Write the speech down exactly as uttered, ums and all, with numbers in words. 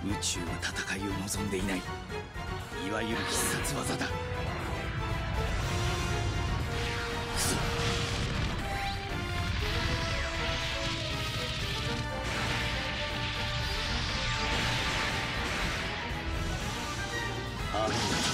宇宙は戦いを望んでいない。いわゆる必殺技だ。くそ。ありがとう。